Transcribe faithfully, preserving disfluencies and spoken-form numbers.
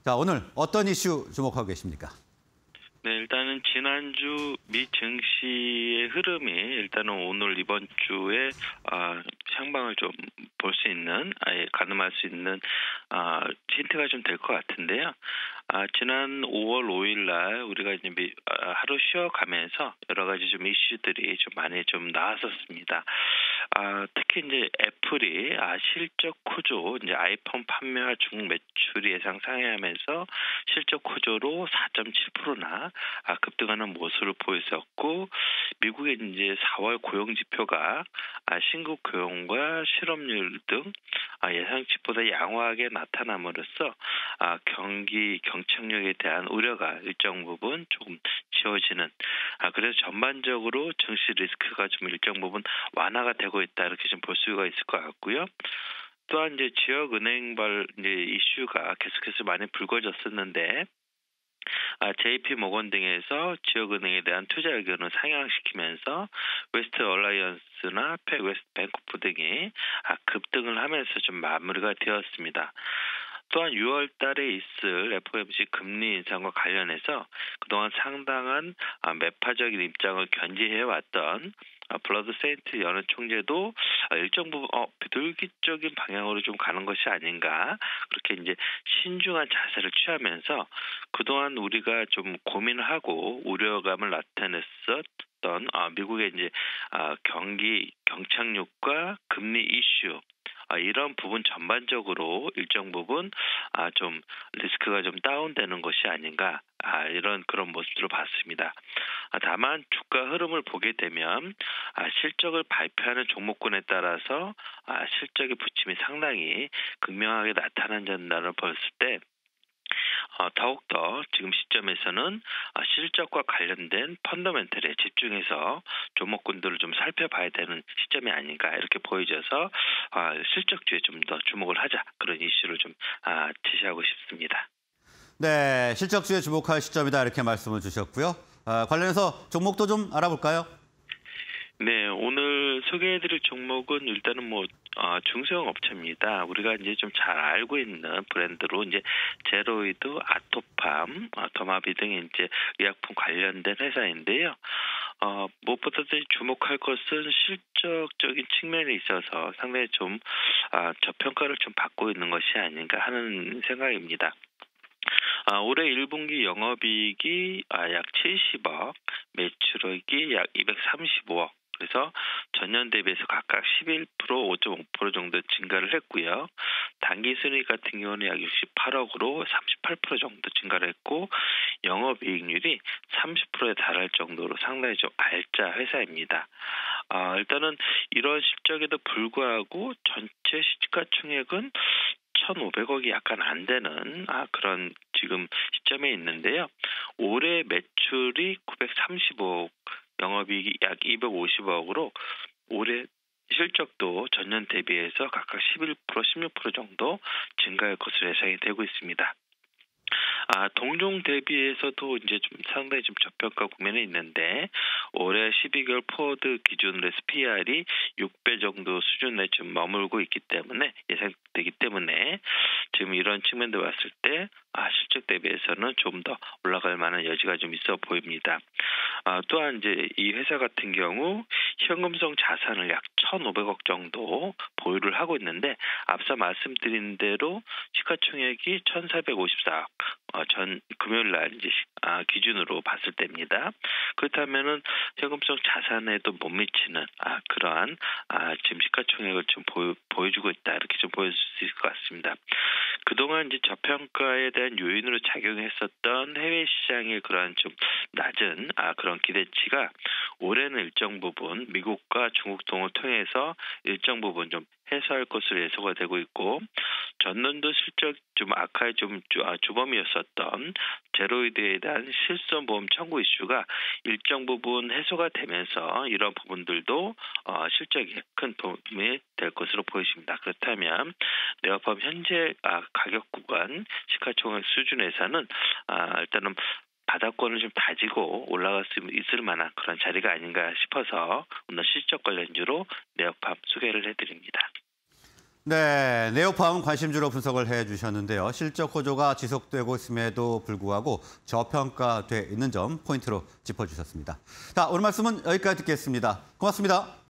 자, 오늘 어떤 이슈 주목하고 계십니까? 네, 일단은 지난주 미 증시의 흐름이 일단은 오늘 이번 주에 아, 향방을 좀 볼 수 있는, 아예 가늠할 수 있는 아, 힌트가 좀 될 것 같은데요. 아, 지난 오월 오일 날 우리가 이제 미, 아, 하루 쉬어가면서 여러 가지 좀 이슈들이 좀 많이 좀 나왔었습니다. 아, 특히 이제 애플이 아, 실적 호조, 이제 아이폰 판매와 중국 매출이 예상 상회하면서 실적 호조로 사 점 칠 퍼센트나 아, 급등하는 모습을 보였었고, 미국의 이제 사월 고용 지표가 아, 신규 고용과 실업률 등 아, 예상치보다 양호하게 나타남으로써 아, 경기 경착륙에 대한 우려가 일정 부분 조금 지워지는, 아, 그래서 전반적으로 증시 리스크가 좀 일정 부분 완화가 되고 있다, 이렇게 좀 볼 수가 있을 것 같고요. 또한 이제 지역 은행발 이제 이슈가 계속해서 많이 불거졌었는데, 아, 제이피 모건 등에서 지역은행에 대한 투자 의견을 상향시키면서 웨스트 얼라이언스나 웨스트 뱅코프 등이 아, 급등을 하면서 좀 마무리가 되었습니다. 또한 유월 달에 있을 에프오엠씨 금리 인상과 관련해서 그동안 상당한 아, 매파적인 입장을 견지해왔던 아, 블러드 세인트 연은 총재도 아, 일정 부분 어, 비둘기적인 방향으로 좀 가는 것이 아닌가, 그렇게 이제 신중한 자세를 취하면서 그동안 우리가 좀 고민을 하고 우려감을 나타냈었던 아, 미국의 이제 아, 경기 경착륙과 금리 이슈, 아, 이런 부분 전반적으로 일정 부분 아, 좀 리스크가 좀 다운되는 것이 아닌가, 아, 이런 그런 모습들을 봤습니다. 아, 다만 주가 흐름을 보게 되면 아, 실적을 발표하는 종목군에 따라서 아, 실적의 부침이 상당히 극명하게 나타난다는 봤을 때 어, 더욱더 지금 시점에서는 실적과 관련된 펀더멘털에 집중해서 종목군들을 좀 살펴봐야 되는 시점이 아닌가, 이렇게 보여져서 아, 실적주에 좀 더 주목을 하자, 그런 이슈를 좀 아, 제시하고 싶습니다. 네, 실적주에 주목할 시점이다, 이렇게 말씀을 주셨고요. 아, 관련해서 종목도 좀 알아볼까요? 네, 오늘 소개해드릴 종목은 일단은 뭐 어, 중소형 업체입니다. 우리가 이제 좀 잘 알고 있는 브랜드로 이제 제로이드, 아토팜, 어, 더마비 등의 이제 의약품 관련된 회사인데요. 어, 무엇보다도 주목할 것은 실적적인 측면에 있어서 상당히 좀 아, 저평가를 좀 받고 있는 것이 아닌가 하는 생각입니다. 아, 올해 일 분기 영업이익이 아, 약 칠십억, 매출액이 약 이백삼십오억, 그래서 전년 대비해서 각각 십일 퍼센트, 오 점 오 퍼센트 정도 증가를 했고요. 당기순이익 같은 경우는 약 육십팔억으로 삼십팔 퍼센트 정도 증가를 했고, 영업이익률이 삼십 퍼센트에 달할 정도로 상당히 좀 알짜 회사입니다. 아, 일단은 이런 실적에도 불구하고 전체 시가총액은 천오백억이 약간 안 되는 아, 그런 지금 시점에 있는데요. 올해 매출이 구백삼십억, 영업이익이 약 이백오십억으로 올해 실적도 전년 대비해서 각각 십일 퍼센트, 십육 퍼센트 정도 증가할 것으로 예상이 되고 있습니다. 아, 동종 대비해서도 이제 좀 상당히 좀 저평가 국면에 있는데, 올해 십이 개월 포워드 기준으로 해서 피이알이 육 배 정도 수준에 좀 머물고 있기 때문에, 예상되기 때문에 지금 이런 측면도 봤을 때 아, 실적 대비해서는 좀 더 올라갈 만한 여지가 좀 있어 보입니다. 아, 또한 이제 이 회사 같은 경우 현금성 자산을 약 천오백억 정도 보유를 하고 있는데, 앞서 말씀드린 대로 시가총액이 천사백오십사억, 어, 전 금요일 날 이제 아, 기준으로 봤을 때입니다. 그렇다면은 현금성 자산에도 못 미치는 아, 그러한 아, 지금 시가총액을 좀 보여, 보여주고 있다, 이렇게 좀 보여줄 수 있을 것 같습니다. 그동안 이제 저평가에 대한 요인으로 작용했었던 해외 시장의 그러한 좀 낮은 아, 그런 기대치가 올해는 일정 부분 미국과 중국 등을 통해서 일정 부분 좀 해소할 것으로 예상가 되고 있고, 전년도 실적 좀 악화의 좀 주, 아, 주범이었었던 제로이드에 대한 실손보험 청구 이슈가 일정 부분 해소가 되면서 이런 부분들도 어, 실적에 큰 도움이 될 것으로 보여집니다. 그렇다면 네오팜 현재 아, 가격 구간 시가총액 수준에서는 아, 일단은 바닥권을 좀 다지고 올라갈 수 있을 만한 그런 자리가 아닌가 싶어서 오늘 실적 관련주로 네오팜 소개를 해드립니다. 네, 네오팜 관심주로 분석을 해주셨는데요. 실적 호조가 지속되고 있음에도 불구하고 저평가돼 있는 점 포인트로 짚어주셨습니다. 자, 오늘 말씀은 여기까지 듣겠습니다. 고맙습니다.